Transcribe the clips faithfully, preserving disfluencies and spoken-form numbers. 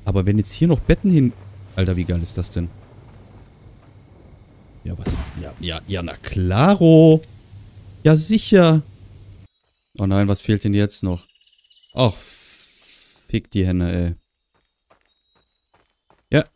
Aber wenn jetzt hier noch Betten hin... Alter, wie geil ist das denn? Ja, was? Ja, ja, ja, na klaro. Ja, sicher. Oh nein, was fehlt denn jetzt noch? Ach, fick die Henne, ey. Ja.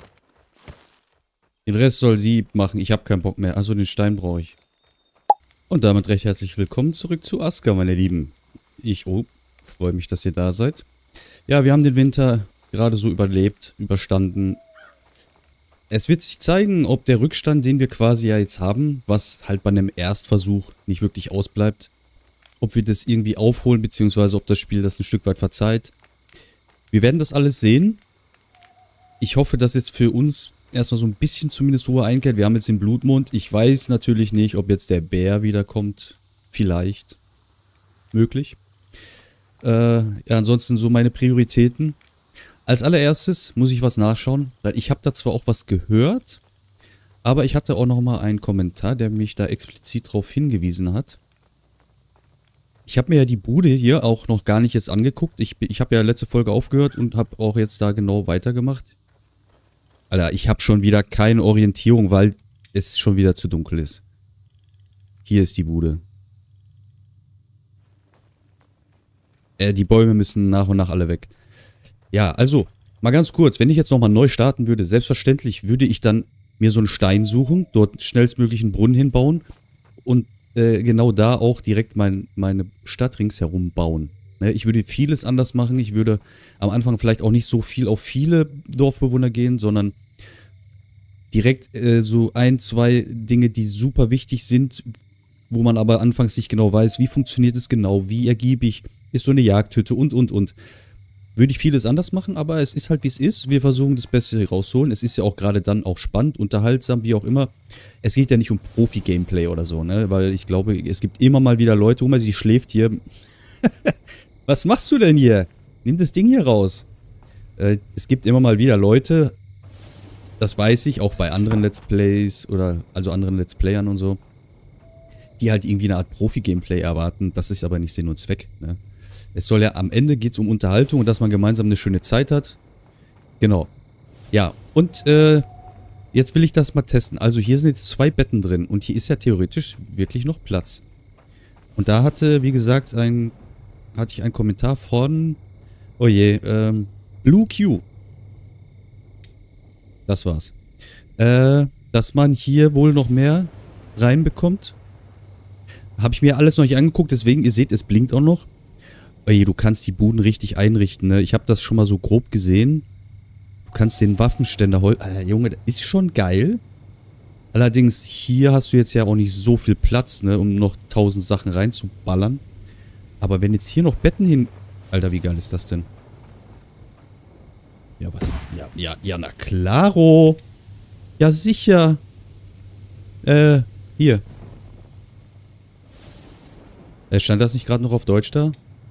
Den Rest soll sie machen. Ich habe keinen Bock mehr. Also den Stein brauche ich. Und damit recht herzlich willkommen zurück zu Aska, meine Lieben. Ich oh, freue mich, dass ihr da seid. Ja, wir haben den Winter gerade so überlebt, überstanden. Es wird sich zeigen, ob der Rückstand, den wir quasi ja jetzt haben, was halt bei einem Erstversuch nicht wirklich ausbleibt, ob wir das irgendwie aufholen, beziehungsweise ob das Spiel das ein Stück weit verzeiht. Wir werden das alles sehen. Ich hoffe, dass jetzt für uns erstmal so ein bisschen zumindest Ruhe einkehrt. Wir haben jetzt den Blutmond. Ich weiß natürlich nicht, ob jetzt der Bär wiederkommt. Vielleicht. Möglich. Äh, ja, ansonsten so meine Prioritäten. Als allererstes muss ich was nachschauen, weil ich habe da zwar auch was gehört, aber ich hatte auch nochmal einen Kommentar, der mich da explizit darauf hingewiesen hat. Ich habe mir ja die Bude hier auch noch gar nicht jetzt angeguckt. Ich, ich habe ja letzte Folge aufgehört und habe auch jetzt da genau weitergemacht. Alter, ich habe schon wieder keine Orientierung, weil es schon wieder zu dunkel ist. Hier ist die Bude. Äh, die Bäume müssen nach und nach alle weg. Ja, also, mal ganz kurz, wenn ich jetzt nochmal neu starten würde, selbstverständlich würde ich dann mir so einen Stein suchen, dort schnellstmöglich einen Brunnen hinbauen und äh, genau da auch direkt mein, meine Stadt ringsherum bauen. Ne, ich würde vieles anders machen, ich würde am Anfang vielleicht auch nicht so viel auf viele Dorfbewohner gehen, sondern direkt äh, so ein, zwei Dinge, die super wichtig sind, wo man aber anfangs nicht genau weiß, wie funktioniert es genau, wie ergiebig ist so eine Jagdhütte und, und, und. Würde ich vieles anders machen, aber es ist halt wie es ist. Wir versuchen das Beste rauszuholen. Es ist ja auch gerade dann auch spannend, unterhaltsam, wie auch immer. Es geht ja nicht um Profi-Gameplay oder so, ne? Weil ich glaube, es gibt immer mal wieder Leute, wo man sie schläft hier. Was machst du denn hier? Nimm das Ding hier raus. Äh, es gibt immer mal wieder Leute, das weiß ich, auch bei anderen Let's Plays oder also anderen Let's Playern und so, die halt irgendwie eine Art Profi-Gameplay erwarten. Das ist aber nicht Sinn und Zweck, ne? Es soll ja, am Ende geht es um Unterhaltung und dass man gemeinsam eine schöne Zeit hat. Genau. Ja, und äh, jetzt will ich das mal testen. Also hier sind jetzt zwei Betten drin und hier ist ja theoretisch wirklich noch Platz. Und da hatte, wie gesagt, ein, hatte ich einen Kommentar von, oh je, ähm, Blue Q. Das war's. Äh, dass man hier wohl noch mehr reinbekommt. Habe ich mir alles noch nicht angeguckt, deswegen, ihr seht, es blinkt auch noch. Ey, du kannst die Buden richtig einrichten, ne? Ich habe das schon mal so grob gesehen. Du kannst den Waffenständer holen. Alter, Junge, das ist schon geil. Allerdings, hier hast du jetzt ja auch nicht so viel Platz, ne? Um noch tausend Sachen reinzuballern. Aber wenn jetzt hier noch Betten hin... Alter, wie geil ist das denn? Ja, was? Ja, ja, ja, na klaro. Ja, sicher. Äh, hier. Äh, stand das nicht gerade noch auf Deutsch da?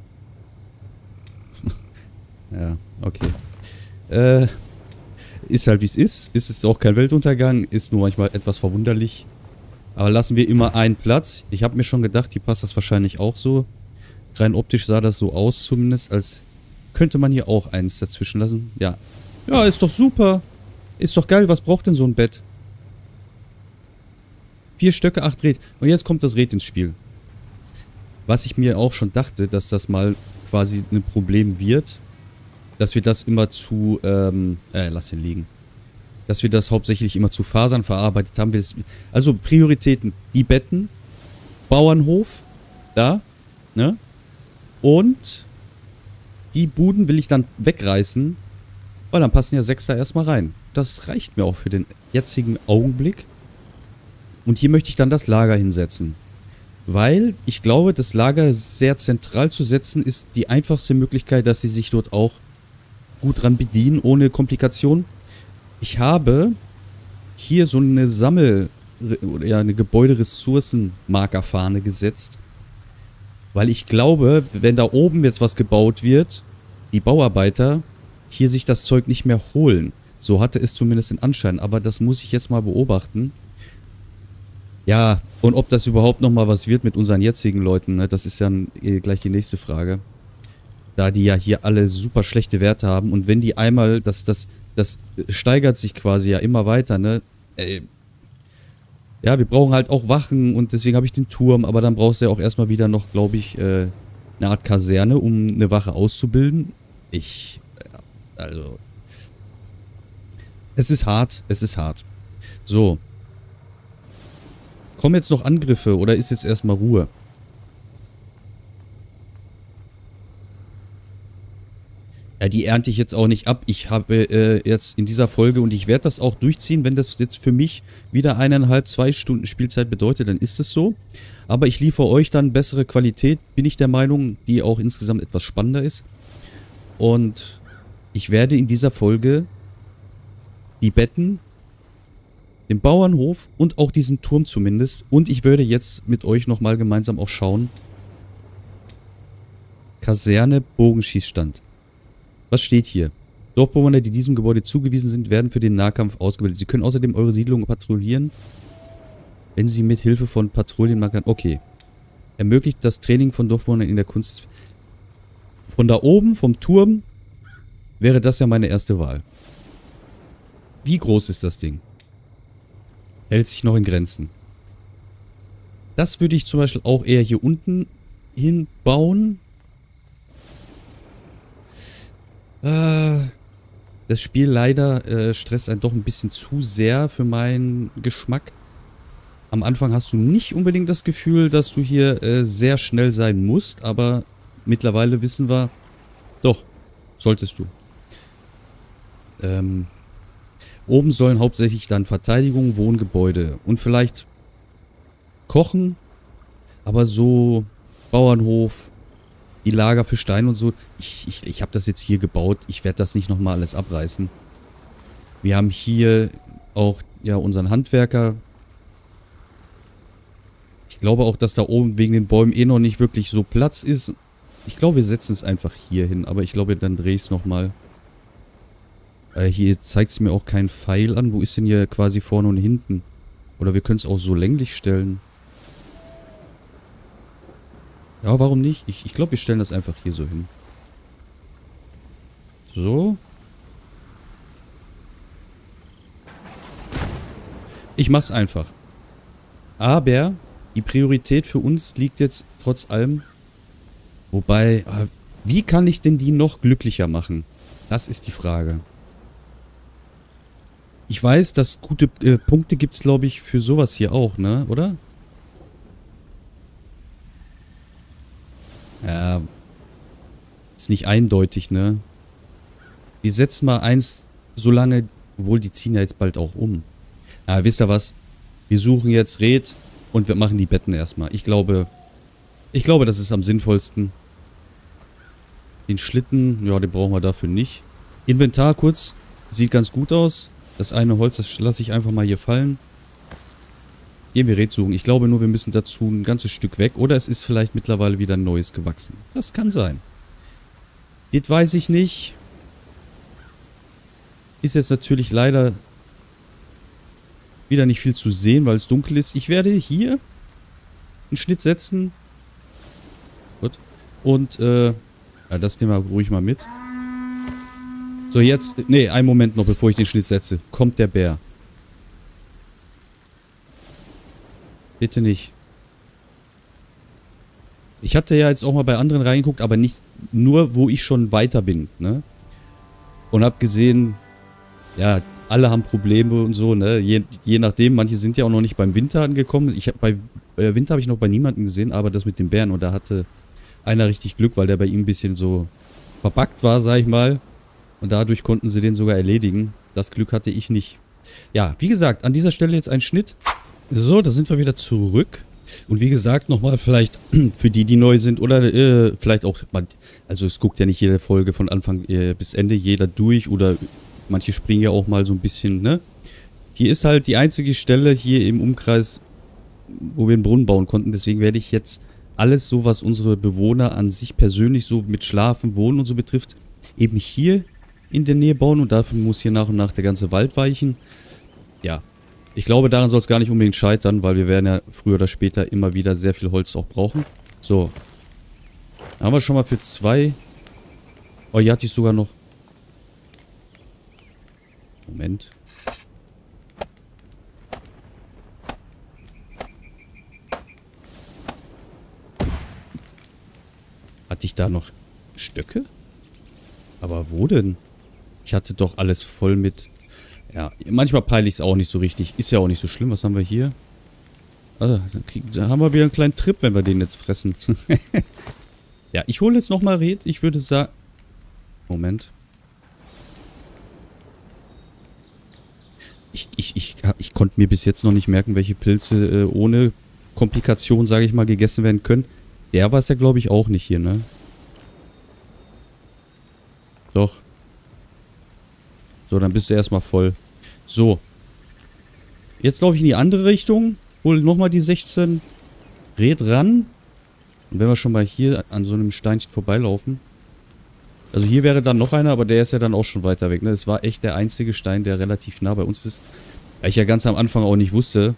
Ja, okay. Äh, ist halt wie es ist. Ist es auch kein Weltuntergang. Ist nur manchmal etwas verwunderlich. Aber lassen wir immer einen Platz. Ich habe mir schon gedacht, hier passt das wahrscheinlich auch so. Rein optisch sah das so aus zumindest, als könnte man hier auch eins dazwischen lassen. Ja. Ja, ist doch super. Ist doch geil. Was braucht denn so ein Bett? Vier Stöcke, acht Räd. Und jetzt kommt das Räd ins Spiel. Was ich mir auch schon dachte, dass das mal quasi ein Problem wird. Dass wir das immer zu, ähm, äh, lass ihn liegen. Dass wir das hauptsächlich immer zu Fasern verarbeitet haben. Wir das, also Prioritäten, die Betten, Bauernhof, da, ne? Und die Buden will ich dann wegreißen, weil dann passen ja sechs da erstmal rein. Das reicht mir auch für den jetzigen Augenblick. Und hier möchte ich dann das Lager hinsetzen. Weil ich glaube, das Lager sehr zentral zu setzen, ist die einfachste Möglichkeit, dass sie sich dort auch gut dran bedienen, ohne Komplikation. Ich habe hier so eine Sammel- oder ja, eine Gebäuderessourcenmarkerfahne gesetzt. Weil ich glaube, wenn da oben jetzt was gebaut wird, die Bauarbeiter hier sich das Zeug nicht mehr holen. So hatte es zumindest den Anschein. Aber das muss ich jetzt mal beobachten. Ja, und ob das überhaupt nochmal was wird mit unseren jetzigen Leuten, ne? Das ist ja gleich die nächste Frage. Da die ja hier alle super schlechte Werte haben. Und wenn die einmal, das, das, das steigert sich quasi ja immer weiter, ne? Äh, ja, wir brauchen halt auch Wachen und deswegen habe ich den Turm. Aber dann brauchst du ja auch erstmal wieder noch, glaube ich, äh, eine Art Kaserne, um eine Wache auszubilden. Ich, ja, also... Es ist hart, es ist hart. So. Kommen jetzt noch Angriffe oder ist jetzt erstmal Ruhe? Ja, die ernte ich jetzt auch nicht ab. Ich habe äh, jetzt in dieser Folge und ich werde das auch durchziehen, wenn das jetzt für mich wieder eineinhalb, zwei Stunden Spielzeit bedeutet, dann ist es so. Aber ich liefere euch dann bessere Qualität, bin ich der Meinung, die auch insgesamt etwas spannender ist. Und ich werde in dieser Folge die Betten, den Bauernhof und auch diesen Turm zumindest. Und ich würde jetzt mit euch nochmal gemeinsam auch schauen. Kaserne, Bogenschießstand. Was steht hier? Dorfbewohner, die diesem Gebäude zugewiesen sind, werden für den Nahkampf ausgebildet. Sie können außerdem eure Siedlung patrouillieren, wenn sie mit Hilfe von Patrouillenmarkern... Okay. Ermöglicht das Training von Dorfbewohnern in der Kunst... Von da oben, vom Turm, wäre das ja meine erste Wahl. Wie groß ist das Ding? Hält sich noch in Grenzen. Das würde ich zum Beispiel auch eher hier unten hinbauen. Äh, das Spiel leider äh, stresst einen doch ein bisschen zu sehr für meinen Geschmack. Am Anfang hast du nicht unbedingt das Gefühl, dass du hier äh, sehr schnell sein musst, aber mittlerweile wissen wir, doch, solltest du. Ähm, oben sollen hauptsächlich dann Verteidigung, Wohngebäude und vielleicht Kochen, aber so Bauernhof, die Lager für Stein und so. Ich, ich, ich habe das jetzt hier gebaut. Ich werde das nicht nochmal alles abreißen. Wir haben hier auch ja unseren Handwerker. Ich glaube auch, dass da oben wegen den Bäumen eh noch nicht wirklich so Platz ist. Ich glaube, wir setzen es einfach hier hin. Aber ich glaube, dann drehe ich es nochmal. Äh, hier zeigt es mir auch keinen Pfeil an. Wo ist denn hier quasi vorne und hinten? Oder wir können es auch so länglich stellen. Ja, warum nicht? Ich, ich glaube, wir stellen das einfach hier so hin. So. Ich mach's einfach. Aber die Priorität für uns liegt jetzt trotz allem... Wobei, wie kann ich denn die noch glücklicher machen? Das ist die Frage. Ich weiß, dass gute äh, Punkte gibt's, glaube ich, für sowas hier auch, ne? Oder? Ja, ist nicht eindeutig, ne? Wir setzen mal eins so lange, obwohl die ziehen ja jetzt bald auch um. Ja, wisst ihr was? Wir suchen jetzt Red und wir machen die Betten erstmal. Ich glaube, ich glaube, das ist am sinnvollsten. Den Schlitten, ja, den brauchen wir dafür nicht. Inventar kurz, sieht ganz gut aus. Das eine Holz, das lasse ich einfach mal hier fallen. Gehen wir Red suchen. Ich glaube nur, wir müssen dazu ein ganzes Stück weg. Oder es ist vielleicht mittlerweile wieder ein neues gewachsen. Das kann sein. Das weiß ich nicht. Ist jetzt natürlich leider wieder nicht viel zu sehen, weil es dunkel ist. Ich werde hier einen Schnitt setzen. Gut. Und, äh, ja, das nehmen wir ruhig mal mit. So, jetzt, nee, einen Moment noch, bevor ich den Schnitt setze. Kommt der Bär. Bitte nicht. Ich hatte ja jetzt auch mal bei anderen reingeguckt, aber nicht nur, wo ich schon weiter bin, ne? Und hab gesehen, ja, alle haben Probleme und so, ne? Je, je nachdem, manche sind ja auch noch nicht beim Winter angekommen. Ich hab bei äh, Winter habe ich noch bei niemandem gesehen, aber das mit den Bären, und da hatte einer richtig Glück, weil der bei ihm ein bisschen so verbuggt war, sag ich mal. Und dadurch konnten sie den sogar erledigen. Das Glück hatte ich nicht. Ja, wie gesagt, an dieser Stelle jetzt ein Schnitt. So, da sind wir wieder zurück. Und wie gesagt, nochmal vielleicht für die, die neu sind oder äh, vielleicht auch, also es guckt ja nicht jede Folge von Anfang äh, bis Ende jeder durch oder manche springen ja auch mal so ein bisschen, ne? Hier ist halt die einzige Stelle hier im Umkreis, wo wir einen Brunnen bauen konnten. Deswegen werde ich jetzt alles so, was unsere Bewohner an sich persönlich so mit Schlafen, Wohnen und so betrifft, eben hier in der Nähe bauen. Und dafür muss hier nach und nach der ganze Wald weichen. Ja, ich glaube, daran soll es gar nicht unbedingt scheitern, weil wir werden ja früher oder später immer wieder sehr viel Holz auch brauchen. So, da haben wir schon mal für zwei Oh, hier hatte ich sogar noch... Moment. Hatte ich da noch Stöcke? Aber wo denn? Ich hatte doch alles voll mit... Ja, manchmal peile ich es auch nicht so richtig. Ist ja auch nicht so schlimm. Was haben wir hier? Also, da, krieg, da haben wir wieder einen kleinen Trip, wenn wir den jetzt fressen. Ja, ich hole jetzt nochmal Red. Ich würde sagen... Moment. Ich, ich, ich, ich konnte mir bis jetzt noch nicht merken, welche Pilze äh, ohne Komplikation, sage ich mal, gegessen werden können. Der war es ja, glaube ich, auch nicht hier, ne? Doch. So, dann bist du erstmal voll. So. Jetzt laufe ich in die andere Richtung. Hol nochmal die sechzehn. Red ran. Und wenn wir schon mal hier an so einem Steinchen vorbeilaufen. Also hier wäre dann noch einer, aber der ist ja dann auch schon weiter weg, ne? Das war echt der einzige Stein, der relativ nah bei uns ist. Weil ich ja ganz am Anfang auch nicht wusste,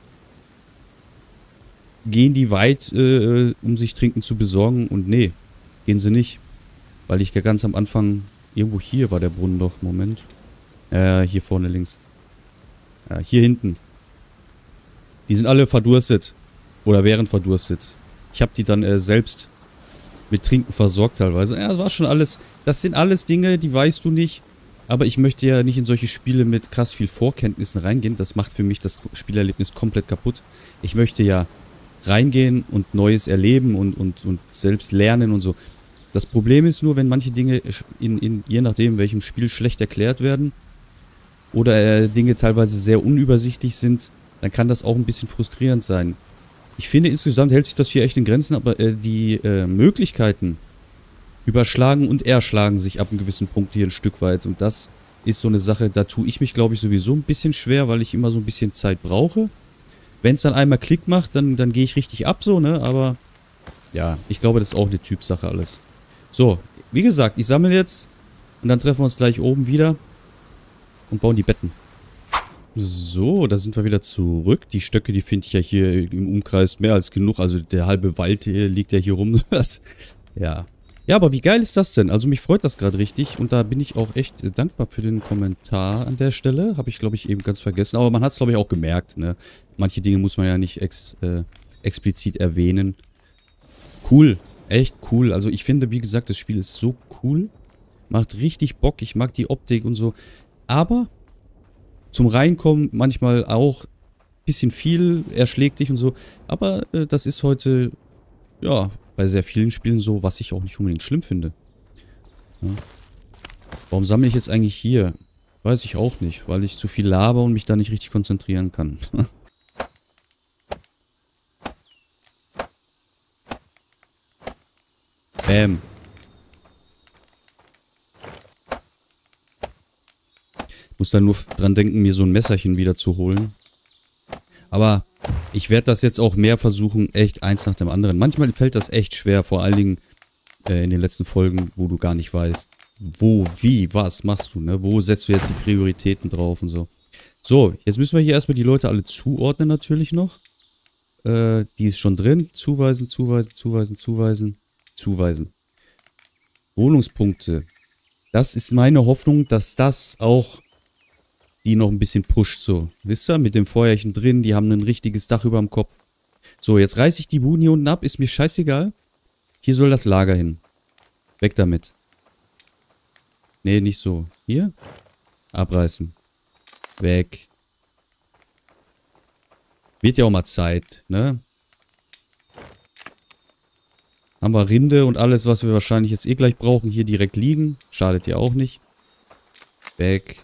gehen die weit, äh, um sich Trinken zu besorgen? Und nee, gehen sie nicht. Weil ich ja ganz am Anfang... Irgendwo hier war der Brunnen doch. Moment. Äh, hier vorne links. Ja, hier hinten. Die sind alle verdurstet. Oder wären verdurstet. Ich habe die dann äh, selbst mit Trinken versorgt teilweise. Ja, das war schon alles... Das sind alles Dinge, die weißt du nicht. Aber ich möchte ja nicht in solche Spiele mit krass viel Vorkenntnissen reingehen. Das macht für mich das Spielerlebnis komplett kaputt. Ich möchte ja reingehen und Neues erleben und, und, und selbst lernen und so. Das Problem ist nur, wenn manche Dinge, in, in, je nachdem welchem Spiel, schlecht erklärt werden oder äh, Dinge teilweise sehr unübersichtlich sind, dann kann das auch ein bisschen frustrierend sein. Ich finde, insgesamt hält sich das hier echt in Grenzen, aber äh, die äh, Möglichkeiten überschlagen und erschlagen sich ab einem gewissen Punkt hier ein Stück weit. Und das ist so eine Sache, da tue ich mich, glaube ich, sowieso ein bisschen schwer, weil ich immer so ein bisschen Zeit brauche. Wenn es dann einmal Klick macht, dann, dann gehe ich richtig ab so, ne? Aber ja, ich glaube, das ist auch eine Typsache alles. So, wie gesagt, ich sammle jetzt und dann treffen wir uns gleich oben wieder und bauen die Betten. So, da sind wir wieder zurück. Die Stöcke, die finde ich ja hier im Umkreis mehr als genug. Also der halbe Wald hier liegt ja hier rum. Das, ja. Ja, aber wie geil ist das denn? Also mich freut das gerade richtig und da bin ich auch echt dankbar für den Kommentar an der Stelle. Habe ich, glaube ich, eben ganz vergessen. Aber man hat es, glaube ich, auch gemerkt, ne? Manche Dinge muss man ja nicht ex, äh, explizit erwähnen. Cool. Echt cool. Also ich finde, wie gesagt, das Spiel ist so cool. Macht richtig Bock. Ich mag die Optik und so. Aber zum Reinkommen manchmal auch ein bisschen viel. Erschlägt dich und so. Aber äh, das ist heute, ja, bei sehr vielen Spielen so, was ich auch nicht unbedingt schlimm finde. Ja. Warum sammle ich jetzt eigentlich hier? Weiß ich auch nicht. Weil ich zu viel laber und mich da nicht richtig konzentrieren kann. Bäm. Muss dann nur dran denken, mir so ein Messerchen wieder zu holen. Aber ich werde das jetzt auch mehr versuchen, echt eins nach dem anderen. Manchmal fällt das echt schwer, vor allen Dingen äh, in den letzten Folgen, wo du gar nicht weißt, wo, wie, was machst du, ne? Wo setzt du jetzt die Prioritäten drauf und so. So, jetzt müssen wir hier erstmal die Leute alle zuordnen natürlich noch. Äh, die ist schon drin. Zuweisen, zuweisen, zuweisen, zuweisen, zuweisen. Wohnungspunkte. Das ist meine Hoffnung, dass das auch die noch ein bisschen pusht, so. Wisst ihr, mit dem Feuerchen drin, die haben ein richtiges Dach über dem Kopf. So, jetzt reiße ich die Buden hier unten ab, ist mir scheißegal. Hier soll das Lager hin. Weg damit. Nee, nicht so. Hier? Abreißen. Weg. Wird ja auch mal Zeit, ne? Haben wir Rinde und alles, was wir wahrscheinlich jetzt eh gleich brauchen, hier direkt liegen. Schadet ja auch nicht. Weg.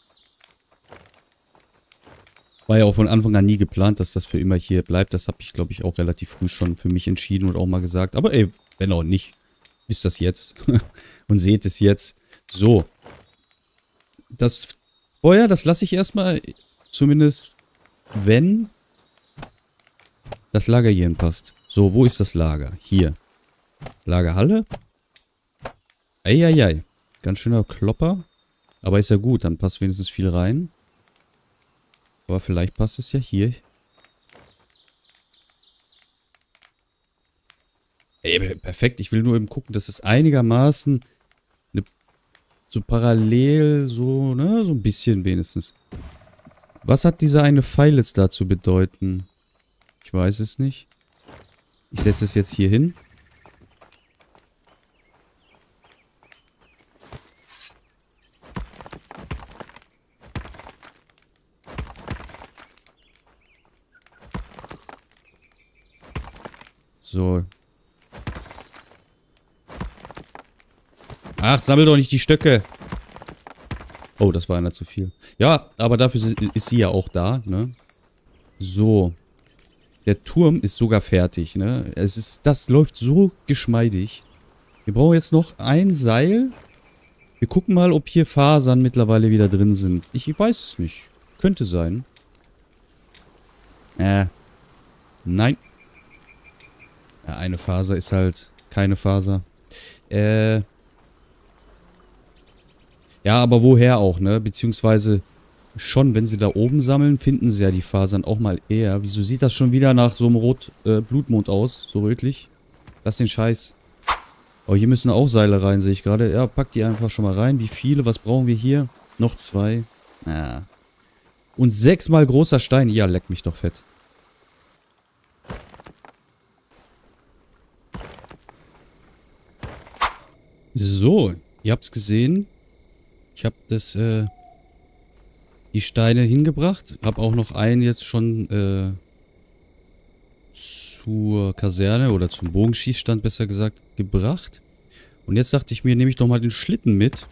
War ja auch von Anfang an nie geplant, dass das für immer hier bleibt. Das habe ich, glaube ich, auch relativ früh schon für mich entschieden und auch mal gesagt. Aber ey, wenn auch nicht, ist das jetzt. Und seht es jetzt. So. Das Feuer, das lasse ich erstmal, zumindest wenn das Lager hierhin passt. So, wo ist das Lager? Hier. Lagerhalle. Eieiei. Ganz schöner Klopper. Aber ist ja gut, dann passt wenigstens viel rein. Aber vielleicht passt es ja hier. Ey, perfekt. Ich will nur eben gucken, dass es einigermaßen eine So parallel, so, ne? So ein bisschen wenigstens. Was hat dieser eine Pfeil jetzt da zu bedeuten? Ich weiß es nicht. Ich setze es jetzt hier hin. So. Ach, sammel doch nicht die Stöcke. Oh, das war einer zu viel. Ja, aber dafür ist sie ja auch da, ne? So. Der Turm ist sogar fertig, ne? Es ist, das läuft so geschmeidig. Wir brauchen jetzt noch ein Seil. Wir gucken mal, ob hier Fasern mittlerweile wieder drin sind. Ich weiß es nicht. Könnte sein. Äh. Nein. Ja, eine Faser ist halt keine Faser. Äh. Ja, aber woher auch, ne? Beziehungsweise schon, wenn sie da oben sammeln, finden sie ja die Fasern auch mal eher. Wieso sieht das schon wieder nach so einem Rot äh, Blutmond aus? So rötlich? Lass den Scheiß. Oh, hier müssen auch Seile rein, sehe ich gerade. Ja, pack die einfach schon mal rein. Wie viele? Was brauchen wir hier? Noch zwei. Ja. Und sechsmal großer Stein. Ja, leck mich doch fett. So, ihr habt's gesehen. Ich habe das, äh, die Steine hingebracht. Habe auch noch einen jetzt schon, äh, zur Kaserne oder zum Bogenschießstand, besser gesagt, gebracht. Und jetzt dachte ich mir, nehme ich doch mal den Schlitten mit.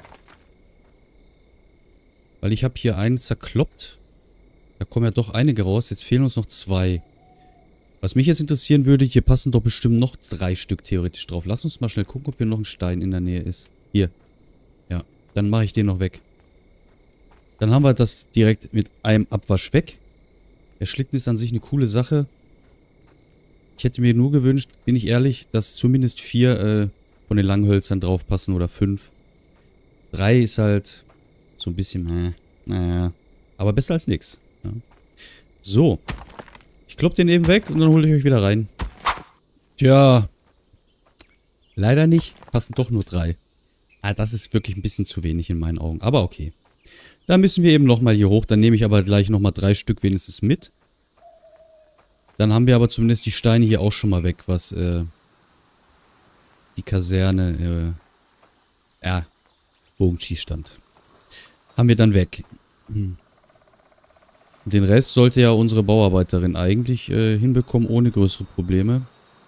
Weil ich habe hier einen zerkloppt. Da kommen ja doch einige raus. Jetzt fehlen uns noch zwei. Was mich jetzt interessieren würde, hier passen doch bestimmt noch drei Stück theoretisch drauf. Lass uns mal schnell gucken, ob hier noch ein Stein in der Nähe ist. Hier. Ja, dann mache ich den noch weg. Dann haben wir das direkt mit einem Abwasch weg. Der Schlitten ist an sich eine coole Sache. Ich hätte mir nur gewünscht, bin ich ehrlich, dass zumindest vier äh, von den Langhölzern drauf passen oder fünf. Drei ist halt so ein bisschen, äh, naja, aber besser als nix. Ja. So. Ich klopp den eben weg und dann hole ich euch wieder rein. Tja. Leider nicht. Passen doch nur drei. Ah, das ist wirklich ein bisschen zu wenig in meinen Augen. Aber okay. Da müssen wir eben nochmal hier hoch. Dann nehme ich aber gleich nochmal drei Stück wenigstens mit. Dann haben wir aber zumindest die Steine hier auch schon mal weg, was äh, die Kaserne, äh, ja, Bogenschießstand. Haben wir dann weg. Hm. Den Rest sollte ja unsere Bauarbeiterin eigentlich äh, hinbekommen, ohne größere Probleme.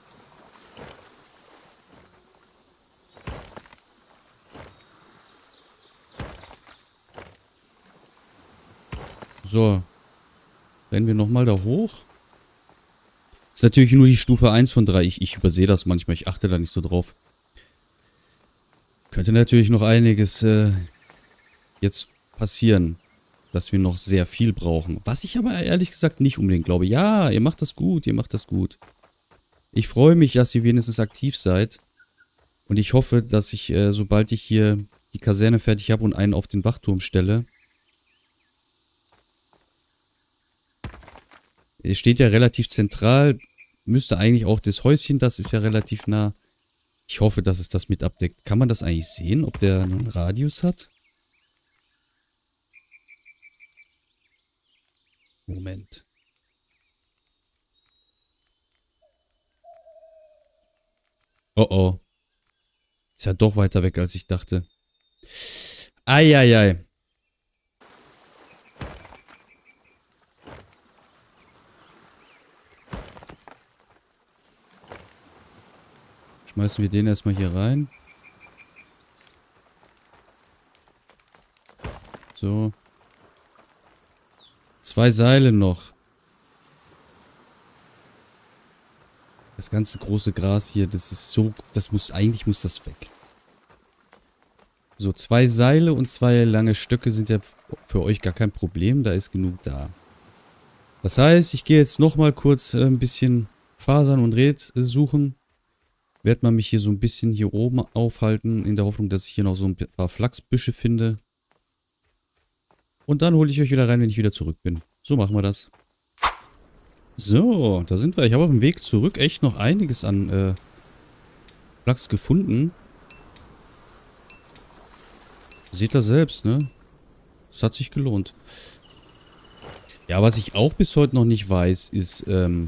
So. Rennen wir nochmal da hoch. Ist natürlich nur die Stufe eins von drei. Ich, ich übersehe das manchmal. Ich achte da nicht so drauf. Könnte natürlich noch einiges äh, jetzt passieren. Dass wir noch sehr viel brauchen. Was ich aber ehrlich gesagt nicht unbedingt glaube. Ja, ihr macht das gut. Ihr macht das gut. Ich freue mich, dass ihr wenigstens aktiv seid. Und ich hoffe, dass ich, äh, sobald ich hier die Kaserne fertig habe und einen auf den Wachturm stelle. Es steht ja relativ zentral. Müsste eigentlich auch das Häuschen, das ist ja relativ nah. Ich hoffe, dass es das mit abdeckt. Kann man das eigentlich sehen, ob der einen Radius hat? Moment. Oh oh. Ist ja doch weiter weg, als ich dachte. Eieiei. Schmeißen wir den erstmal hier rein. So. Zwei Seile noch. Das ganze große Gras hier, das ist so, das muss, eigentlich muss das weg. So, zwei Seile und zwei lange Stöcke sind ja für euch gar kein Problem, da ist genug da. Das heißt, ich gehe jetzt nochmal kurz äh, ein bisschen Fasern und Red äh, suchen. Werde mal mich hier so ein bisschen hier oben aufhalten, in der Hoffnung, dass ich hier noch so ein paar Flachsbüsche finde. Und dann hole ich euch wieder rein, wenn ich wieder zurück bin. So machen wir das. So, da sind wir. Ich habe auf dem Weg zurück echt noch einiges an äh, Flachs gefunden. Seht ihr selbst, ne? Es hat sich gelohnt. Ja, was ich auch bis heute noch nicht weiß, ist, ähm,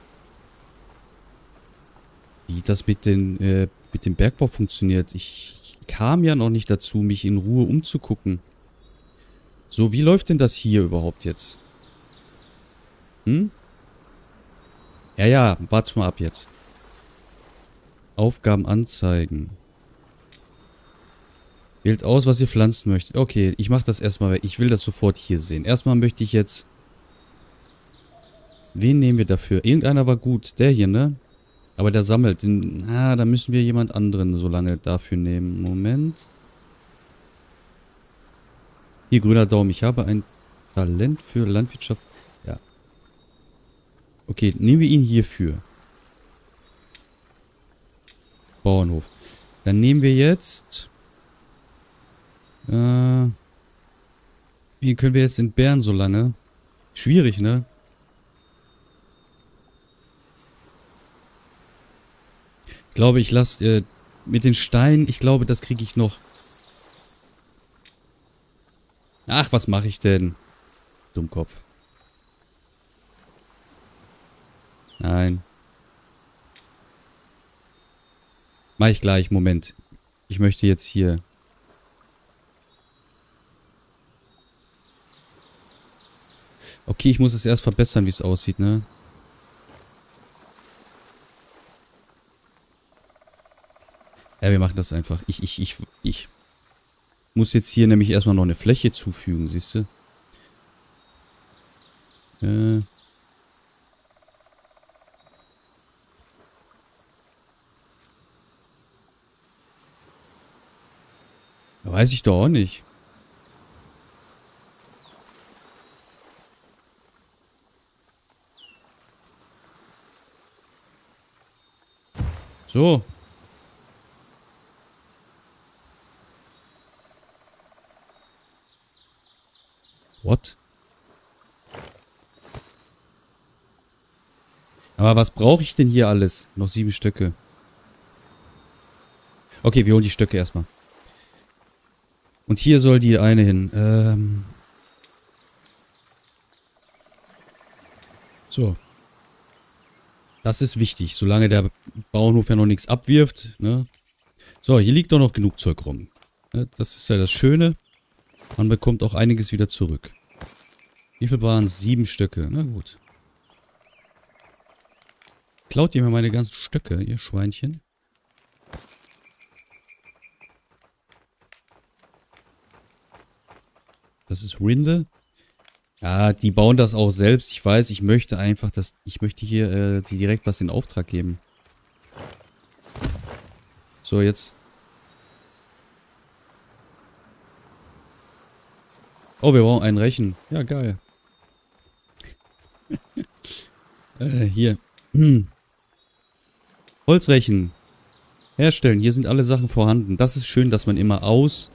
wie das mit, den, äh, mit dem Bergbau funktioniert. Ich kam ja noch nicht dazu, mich in Ruhe umzugucken. So, wie läuft denn das hier überhaupt jetzt? Hm? Ja, ja, warte mal ab jetzt. Aufgaben anzeigen. Wählt aus, was ihr pflanzen möchtet. Okay, ich mache das erstmal. Ich will das sofort hier sehen. Erstmal möchte ich jetzt... Wen nehmen wir dafür? Irgendeiner war gut. Der hier, ne? Aber der sammelt. Den, ah, da müssen wir jemand anderen so lange dafür nehmen. Moment. Hier, grüner Daumen. Ich habe ein Talent für Landwirtschaft. Ja. Okay, nehmen wir ihn hierfür. Bauernhof. Dann nehmen wir jetzt... Äh, wie können wir jetzt entbehren so lange? Schwierig, ne? Ich glaube, ich lasse äh, mit den Steinen, ich glaube, das kriege ich noch. Ach, was mache ich denn? Dummkopf. Nein. Mach ich gleich, Moment. Ich möchte jetzt hier... Okay, ich muss es erst verbessern, wie es aussieht, ne? Ja, wir machen das einfach. Ich, ich, ich, ich muss jetzt hier nämlich erstmal noch eine Fläche zufügen, siehst du? Äh. Weiß ich doch auch nicht. So. What? Aber was brauche ich denn hier alles? Noch sieben Stöcke. Okay, wir holen die Stöcke erstmal. Und hier soll die eine hin. Ähm. So. Das ist wichtig, solange der Bauernhof ja noch nichts abwirft, ne? So, hier liegt doch noch genug Zeug rum. Ne? Das ist ja das Schöne. Man bekommt auch einiges wieder zurück. Wie viel waren es? Sieben Stöcke. Na gut. Klaut ihr mir meine ganzen Stöcke, ihr Schweinchen? Das ist Rinde. Ja, die bauen das auch selbst. Ich weiß, ich möchte einfach, dass ich möchte hier äh, die direkt was in Auftrag geben. So, jetzt. Oh, wir brauchen einen Rechen. Ja, geil. äh, hier. Hm. Holzrechen. Herstellen. Hier sind alle Sachen vorhanden. Das ist schön, dass man immer aus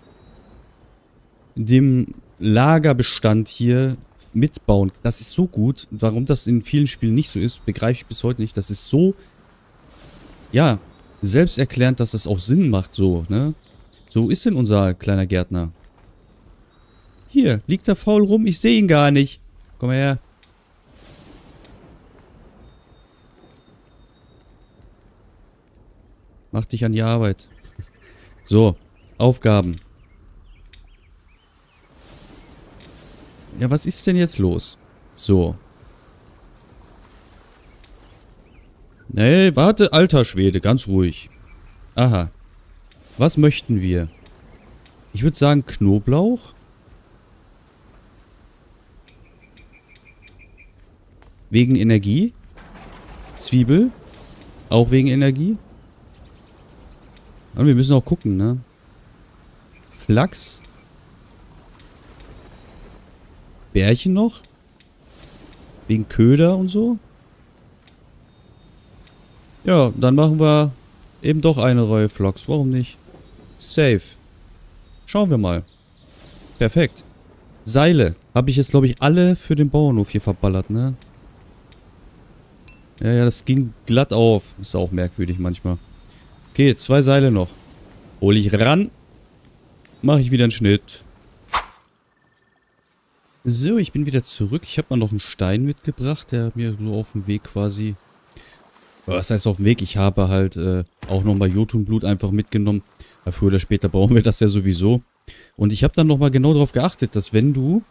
dem Lagerbestand hier mitbauen. Das ist so gut. Warum das in vielen Spielen nicht so ist, begreife ich bis heute nicht. Das ist so, ja, selbsterklärend, dass das auch Sinn macht, so, ne? So ist denn unser kleiner Gärtner. Hier, liegt er faul rum? Ich sehe ihn gar nicht. Komm mal her. Mach dich an die Arbeit. So, Aufgaben. Ja, was ist denn jetzt los? So. Nee, warte, alter Schwede, ganz ruhig. Aha. Was möchten wir? Ich würde sagen Knoblauch. Wegen Energie. Zwiebel. Auch wegen Energie. Und wir müssen auch gucken, ne? Flachs. Bärchen noch. Wegen Köder und so. Ja, dann machen wir eben doch eine Reihe Flocks. Warum nicht? Safe. Schauen wir mal. Perfekt. Seile. Habe ich jetzt, glaube ich, alle für den Bauernhof hier verballert, ne? Ja, ja, das ging glatt auf. Ist auch merkwürdig manchmal. Okay, zwei Seile noch. Hol ich ran. mache ich wieder einen Schnitt. So, ich bin wieder zurück. Ich habe mal noch einen Stein mitgebracht, der mir so auf dem Weg quasi... Was heißt auf dem Weg? Ich habe halt äh, auch nochmal Jotunblut einfach mitgenommen. Ja, früher oder später brauchen wir das ja sowieso. Und ich habe dann nochmal genau darauf geachtet, dass wenn du...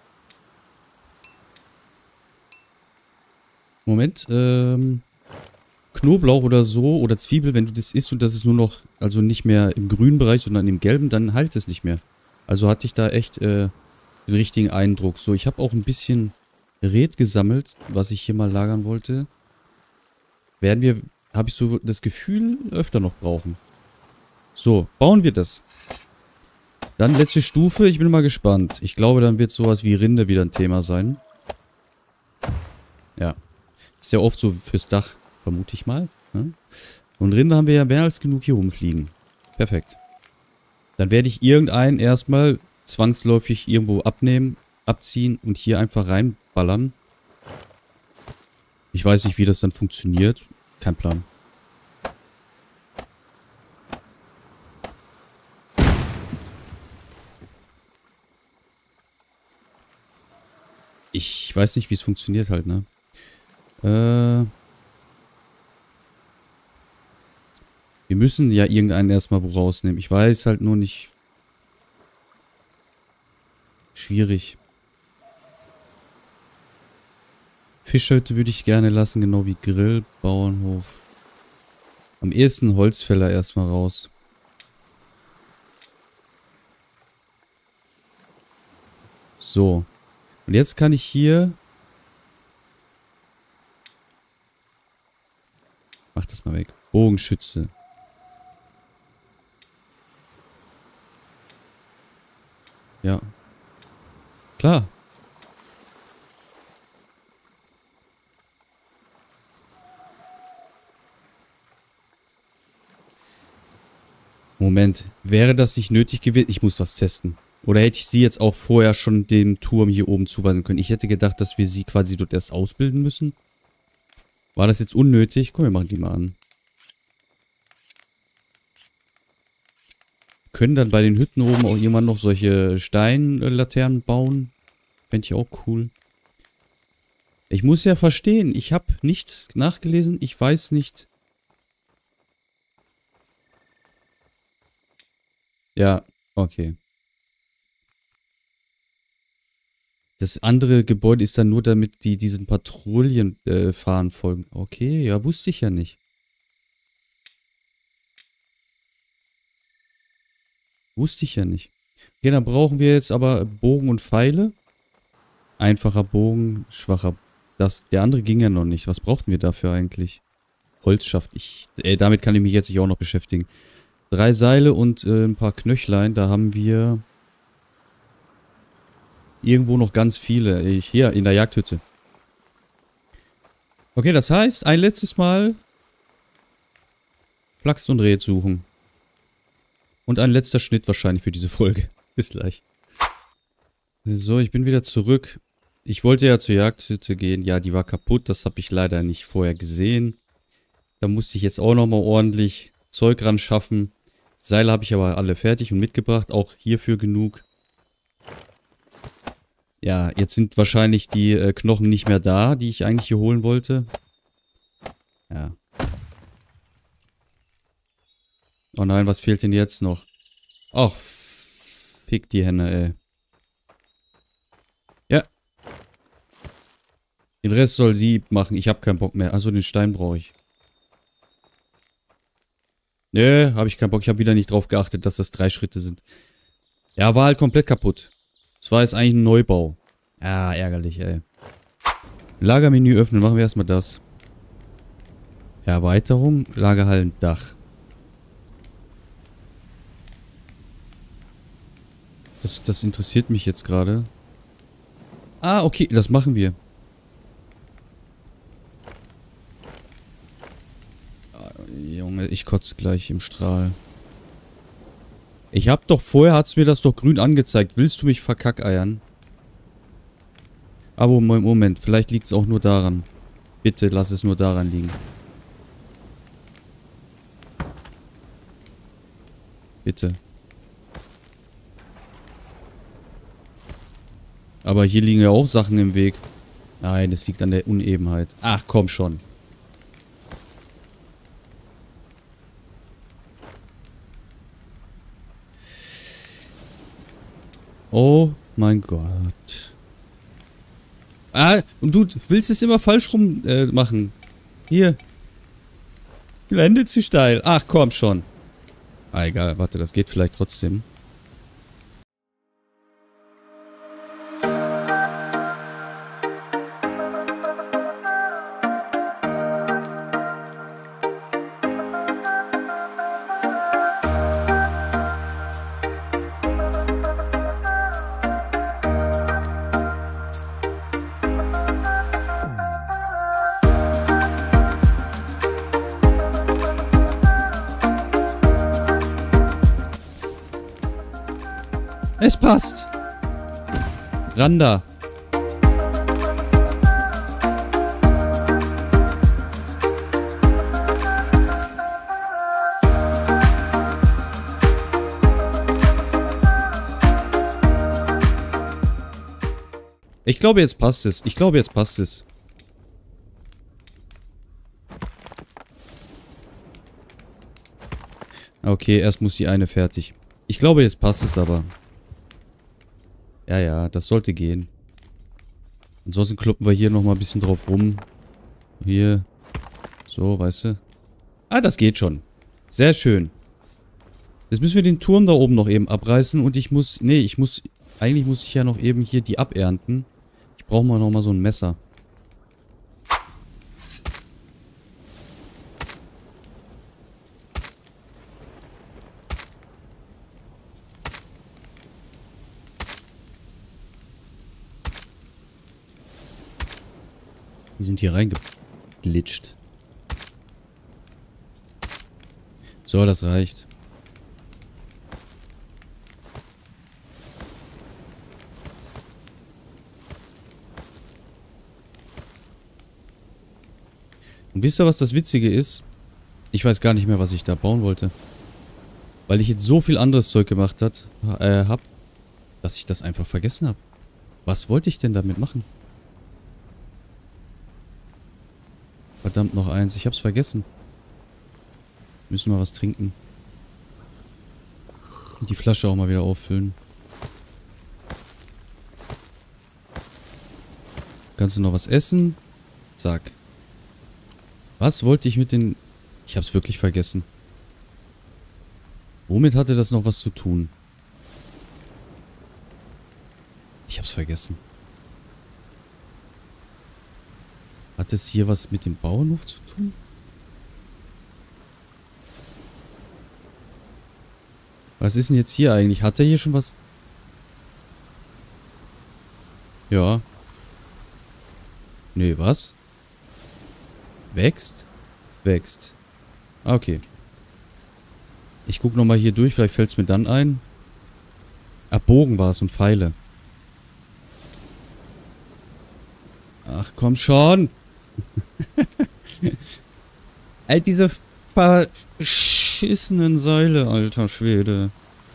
Moment, ähm... Knoblauch oder so oder Zwiebel, wenn du das isst und das ist nur noch, also nicht mehr im grünen Bereich, sondern im gelben, dann halt es nicht mehr. Also hatte ich da echt äh, den richtigen Eindruck. So, ich habe auch ein bisschen Red gesammelt, was ich hier mal lagern wollte. Werden wir, habe ich so das Gefühl, öfter noch brauchen. So, bauen wir das. Dann letzte Stufe, ich bin mal gespannt. Ich glaube, dann wird sowas wie Rinde wieder ein Thema sein. Ja. Ist ja oft so fürs Dach. Vermute ich mal. Ne? Und Rinder haben wir ja mehr als genug hier rumfliegen. Perfekt. Dann werde ich irgendeinen erstmal zwangsläufig irgendwo abnehmen, abziehen und hier einfach reinballern. Ich weiß nicht, wie das dann funktioniert. Kein Plan. Ich weiß nicht, wie es funktioniert halt, ne? Äh... Wir müssen ja irgendeinen erstmal wo rausnehmen. Ich weiß halt nur nicht. Schwierig. Fischhütte würde ich gerne lassen, genau wie Grill, Bauernhof. Am ehesten Holzfäller erstmal raus. So. Und jetzt kann ich hier... Mach das mal weg. Bogenschütze. Ja. Klar. Moment. Wäre das nicht nötig gewesen? Ich muss was testen. Oder hätte ich sie jetzt auch vorher schon dem Turm hier oben zuweisen können? Ich hätte gedacht, dass wir sie quasi dort erst ausbilden müssen. War das jetzt unnötig? Komm, wir machen die mal an. Können dann bei den Hütten oben auch jemand noch solche Steinlaternen bauen. Fände ich auch cool. Ich muss ja verstehen, ich habe nichts nachgelesen, ich weiß nicht. Ja, okay. Das andere Gebäude ist dann nur, damit die diesen Patrouillenfahren äh, folgen. Okay, ja, wusste ich ja nicht. Wusste ich ja nicht. Okay, dann brauchen wir jetzt aber Bogen und Pfeile. Einfacher Bogen, schwacher. Das, der andere ging ja noch nicht. Was brauchten wir dafür eigentlich? Holzschaft. Ich, äh, damit kann ich mich jetzt auch noch beschäftigen. Drei Seile und äh, ein paar Knöchlein. Da haben wir irgendwo noch ganz viele. Ich, hier, in der Jagdhütte. Okay, das heißt, ein letztes Mal Flachs und Red suchen. Und ein letzter Schnitt wahrscheinlich für diese Folge. Bis gleich. So, ich bin wieder zurück. Ich wollte ja zur Jagdhütte gehen. Ja, die war kaputt. Das habe ich leider nicht vorher gesehen. Da musste ich jetzt auch nochmal ordentlich Zeug ran schaffen. Seile habe ich aber alle fertig und mitgebracht. Auch hierfür genug. Ja, jetzt sind wahrscheinlich die äh, Knochen nicht mehr da, die ich eigentlich hier holen wollte. Ja. Oh nein, was fehlt denn jetzt noch? Ach, fick die Henne, ey. Ja. Den Rest soll sie machen. Ich habe keinen Bock mehr. Also den Stein brauche ich. Nee, habe ich keinen Bock. Ich habe wieder nicht drauf geachtet, dass das drei Schritte sind. Ja, war halt komplett kaputt. Das war jetzt eigentlich ein Neubau. Ah, ärgerlich, ey. Lagermenü öffnen. Machen wir erstmal das. Erweiterung. Lagerhallendach. Das, das interessiert mich jetzt gerade. Ah, okay. Das machen wir. Junge, ich kotze gleich im Strahl. Ich hab doch vorher, hat's mir das doch grün angezeigt. Willst du mich verkackeiern? Aber Moment, vielleicht liegt es auch nur daran. Bitte lass es nur daran liegen. Bitte. Aber hier liegen ja auch Sachen im Weg. Nein, es liegt an der Unebenheit. Ach, komm schon. Oh mein Gott. Ah, und du willst es immer falsch rum äh, machen. Hier. Blende zu steil. Ach, komm schon. Ah, egal. Warte, das geht vielleicht trotzdem. Es passt. Randa. Ich glaube, jetzt passt es. Ich glaube, jetzt passt es. Okay, erst muss die eine fertig. Ich glaube, jetzt passt es aber. Ja, ja, das sollte gehen. Ansonsten kloppen wir hier nochmal ein bisschen drauf rum. Hier. So, weißt du. Ah, das geht schon. Sehr schön. Jetzt müssen wir den Turm da oben noch eben abreißen und ich muss... Nee, ich muss... Eigentlich muss ich ja noch eben hier die abernten. Ich brauche mal nochmal so ein Messer. Die sind hier reingeglitscht. So, das reicht. Und wisst ihr, was das Witzige ist? Ich weiß gar nicht mehr, was ich da bauen wollte. Weil ich jetzt so viel anderes Zeug gemacht hat, äh, hab, dass ich das einfach vergessen habe. Was wollte ich denn damit machen? Verdammt, noch eins. Ich hab's vergessen. Müssen wir was trinken. Und die Flasche auch mal wieder auffüllen. Kannst du noch was essen? Zack. Was wollte ich mit den... Ich hab's wirklich vergessen. Womit hatte das noch was zu tun? Ich hab's vergessen. Hat es hier was mit dem Bauernhof zu tun? Was ist denn jetzt hier eigentlich? Hat er hier schon was? Ja. Nee, was? Wächst? Wächst. Ah, okay. Ich guck nochmal hier durch, vielleicht fällt es mir dann ein. Ah, Bogen war es und Pfeile. Ach, komm schon. All diese verschissenen Seile, alter Schwede.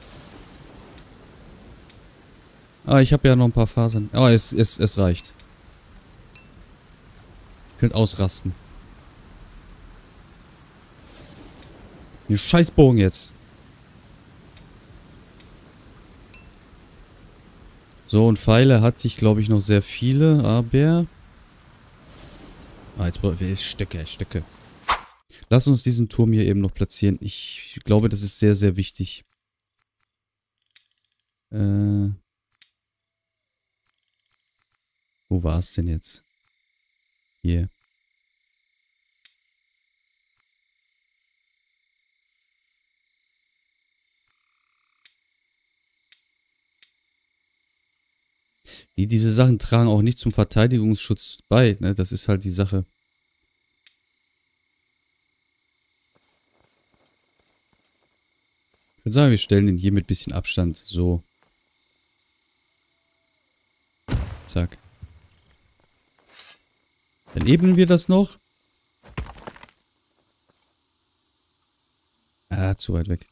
Ah, ich habe ja noch ein paar Fasern. Ah, es, es, es reicht. Könnt ausrasten. Den Scheißbogen jetzt. So, und Pfeile hatte ich, glaube ich, noch sehr viele, aber... Ah, jetzt brauche ich Stöcke, Stöcke. Lass uns diesen Turm hier eben noch platzieren. Ich glaube, das ist sehr, sehr wichtig. Äh... Wo war es denn jetzt? Hier. Die, diese Sachen tragen auch nicht zum Verteidigungsschutz bei, ne? Das ist halt die Sache. Ich würde sagen, wir stellen den hier mit bisschen Abstand. So. Zack. Dann ebnen wir das noch. Ah, zu weit weg.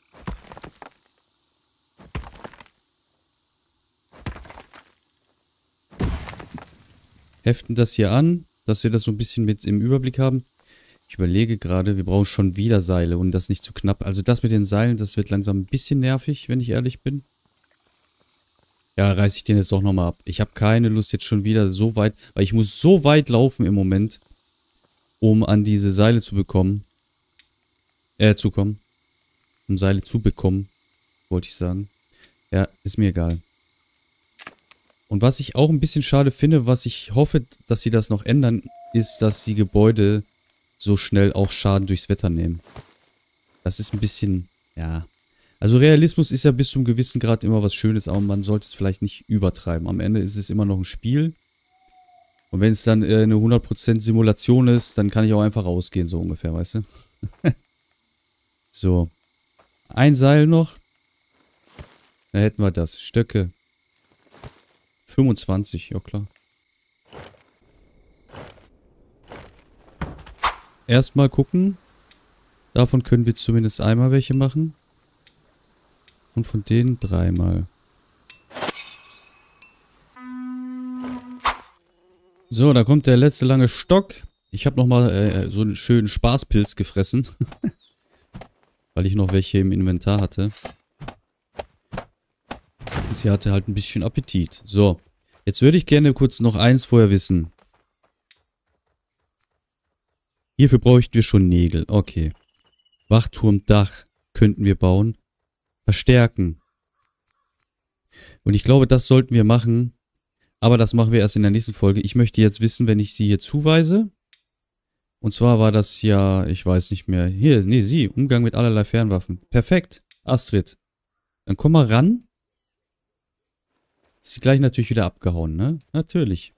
Heften das hier an, dass wir das so ein bisschen mit im Überblick haben. Ich überlege gerade, wir brauchen schon wieder Seile und das nicht zu knapp. Also das mit den Seilen, das wird langsam ein bisschen nervig, wenn ich ehrlich bin. Ja, dann reiße ich den jetzt doch nochmal ab. Ich habe keine Lust jetzt schon wieder so weit, weil ich muss so weit laufen im Moment, um an diese Seile zu bekommen. Äh, zu kommen. Um Seile zu bekommen, wollte ich sagen. Ja, ist mir egal. Und was ich auch ein bisschen schade finde, was ich hoffe, dass sie das noch ändern, ist, dass die Gebäude so schnell auch Schaden durchs Wetter nehmen. Das ist ein bisschen, ja. Also Realismus ist ja bis zu einem gewissen Grad immer was Schönes, aber man sollte es vielleicht nicht übertreiben. Am Ende ist es immer noch ein Spiel. Und wenn es dann äh, eine hundert Prozent Simulation ist, dann kann ich auch einfach rausgehen, so ungefähr, weißt du? So. Ein Seil noch. Dann hätten wir das. Stöcke. fünfundzwanzig, ja klar. Erstmal gucken. Davon können wir zumindest einmal welche machen. Und von denen dreimal. So, da kommt der letzte lange Stock. Ich habe nochmal äh, so einen schönen Spaßpilz gefressen. Weil ich noch welche im Inventar hatte. Und sie hatte halt ein bisschen Appetit. So, jetzt würde ich gerne kurz noch eins vorher wissen. Hierfür bräuchten wir schon Nägel. Okay. Wachturmdach könnten wir bauen. Verstärken. Und ich glaube, das sollten wir machen. Aber das machen wir erst in der nächsten Folge. Ich möchte jetzt wissen, wenn ich sie hier zuweise. Und zwar war das ja, ich weiß nicht mehr. Hier, nee, sie. Umgang mit allerlei Fernwaffen. Perfekt. Astrid. Dann komm mal ran. Ist sie gleich natürlich wieder abgehauen, ne? Natürlich.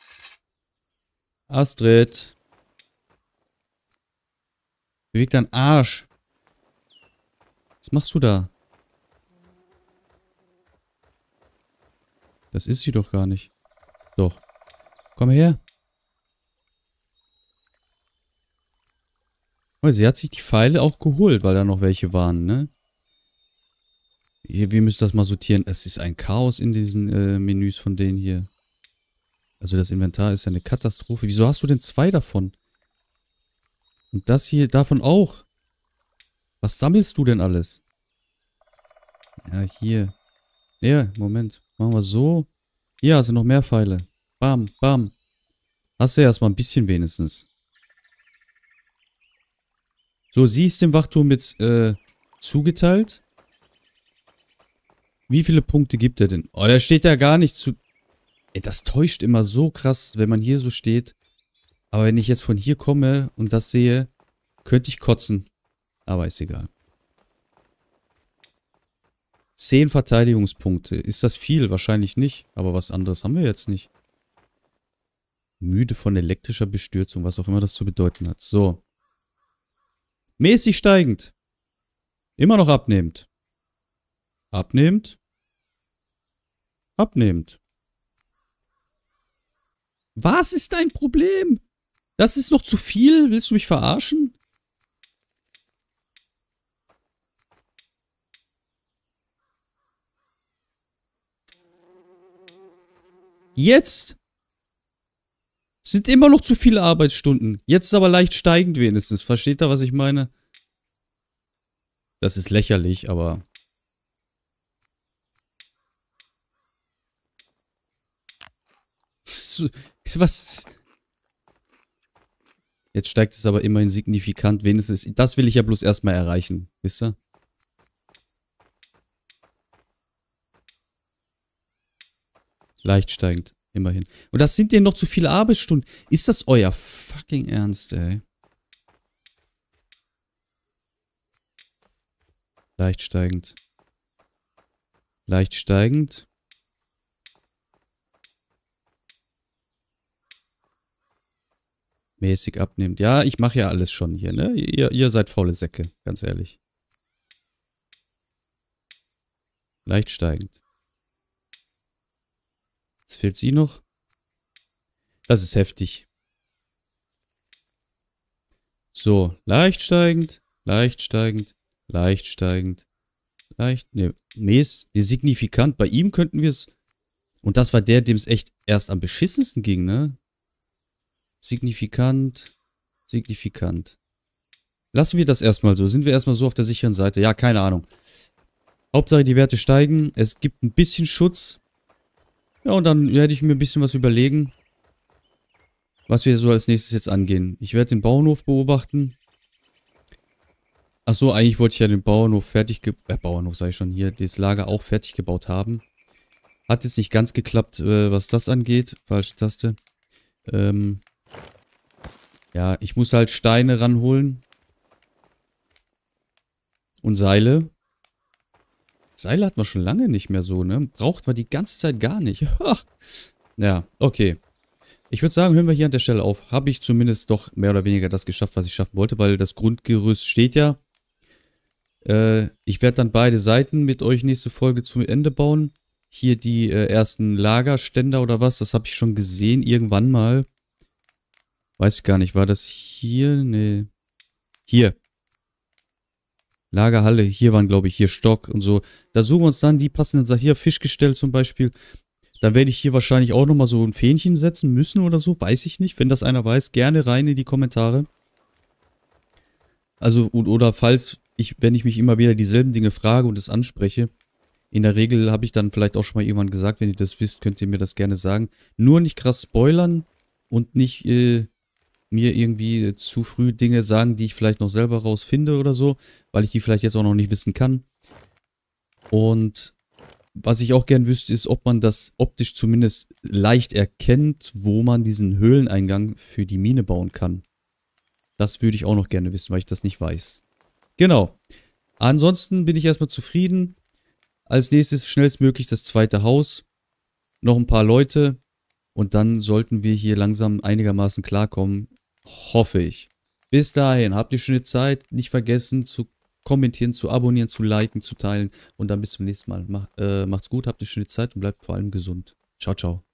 Astrid. Beweg deinen Arsch. Was machst du da? Das ist sie doch gar nicht. Doch. Komm her. Oh, sie hat sich die Pfeile auch geholt, weil da noch welche waren, ne? Hier, wir müssen das mal sortieren. Es ist ein Chaos in diesen äh, Menüs von denen hier. Also das Inventar ist ja eine Katastrophe. Wieso hast du denn zwei davon? Und das hier davon auch. Was sammelst du denn alles? Ja, hier. Ja, Moment. Machen wir so. Hier hast du noch mehr Pfeile. Bam, bam. Hast du ja erstmal ein bisschen wenigstens. So, sie ist dem Wachturm jetzt äh, zugeteilt. Wie viele Punkte gibt er denn? Oh, der steht ja gar nicht zu... Ey, das täuscht immer so krass, wenn man hier so steht. Aber wenn ich jetzt von hier komme und das sehe, könnte ich kotzen. Aber ist egal. Zehn Verteidigungspunkte. Ist das viel? Wahrscheinlich nicht. Aber was anderes haben wir jetzt nicht. Müde von elektrischer Bestürzung, was auch immer das zu bedeuten hat. So. Mäßig steigend. Immer noch abnehmend. Abnehmend. Abnehmend. Was ist dein Problem? Das ist noch zu viel? Willst du mich verarschen? Jetzt sind immer noch zu viele Arbeitsstunden. Jetzt ist aber leicht steigend wenigstens. Versteht ihr, was ich meine? Das ist lächerlich, aber... Was? Jetzt steigt es aber immerhin signifikant. Wenigstens, das will ich ja bloß erstmal erreichen. Wisst ihr? Leicht steigend. Immerhin. Und das sind denen noch zu viele Arbeitsstunden. Ist das euer fucking Ernst, ey? Leicht steigend. Leicht steigend. Mäßig abnimmt. Ja, ich mache ja alles schon hier, ne? Ihr, ihr seid faule Säcke, ganz ehrlich. Leicht steigend. Jetzt fehlt sie noch. Das ist heftig. So, leicht steigend, leicht steigend, leicht steigend, leicht, ne, mäß, signifikant. Bei ihm könnten wir es, und das war der, dem es echt erst am beschissensten ging, ne? Signifikant. Signifikant. Lassen wir das erstmal so. Sind wir erstmal so auf der sicheren Seite? Ja, keine Ahnung. Hauptsache die Werte steigen. Es gibt ein bisschen Schutz. Ja, und dann werde ich mir ein bisschen was überlegen, was wir so als nächstes jetzt angehen. Ich werde den Bauernhof beobachten. Achso, eigentlich wollte ich ja den Bauernhof fertig ge... Äh, Bauernhof sage ich schon hier. Das Lager auch fertig gebaut haben. Hat jetzt nicht ganz geklappt, äh, was das angeht. Falsche Taste. Ähm... Ja, ich muss halt Steine ranholen. Und Seile. Seile hat man schon lange nicht mehr so, ne? Braucht man die ganze Zeit gar nicht. Ja, okay. Ich würde sagen, hören wir hier an der Stelle auf. Habe ich zumindest doch mehr oder weniger das geschafft, was ich schaffen wollte, weil das Grundgerüst steht ja. Äh, ich werde dann beide Seiten mit euch nächste Folge zu Ende bauen. Hier die äh, ersten Lagerständer oder was, das habe ich schon gesehen irgendwann mal. Weiß ich gar nicht, war das hier? Nee. Hier. Lagerhalle, hier waren glaube ich hier Stock und so. Da suchen wir uns dann die passenden Sachen. Hier Fischgestell zum Beispiel. Dann werde ich hier wahrscheinlich auch nochmal so ein Fähnchen setzen müssen oder so. Weiß ich nicht. Wenn das einer weiß, gerne rein in die Kommentare. Also, oder falls ich, wenn ich mich immer wieder dieselben Dinge frage und es anspreche. In der Regel habe ich dann vielleicht auch schon mal irgendwann gesagt, wenn ihr das wisst, könnt ihr mir das gerne sagen. Nur nicht krass spoilern und nicht äh, mir irgendwie zu früh Dinge sagen, die ich vielleicht noch selber rausfinde oder so, weil ich die vielleicht jetzt auch noch nicht wissen kann. Und was ich auch gern wüsste, ist, ob man das optisch zumindest leicht erkennt, wo man diesen Höhleneingang für die Mine bauen kann. Das würde ich auch noch gerne wissen, weil ich das nicht weiß. Genau. Ansonsten bin ich erstmal zufrieden. Als nächstes schnellstmöglich das zweite Haus. Noch ein paar Leute. Und dann sollten wir hier langsam einigermaßen klarkommen. Hoffe ich. Bis dahin, habt ihr schöne Zeit. Nicht vergessen zu kommentieren, zu abonnieren, zu liken, zu teilen. Und dann bis zum nächsten Mal. Mach, äh, macht's gut, habt eine schöne Zeit und bleibt vor allem gesund. Ciao, ciao.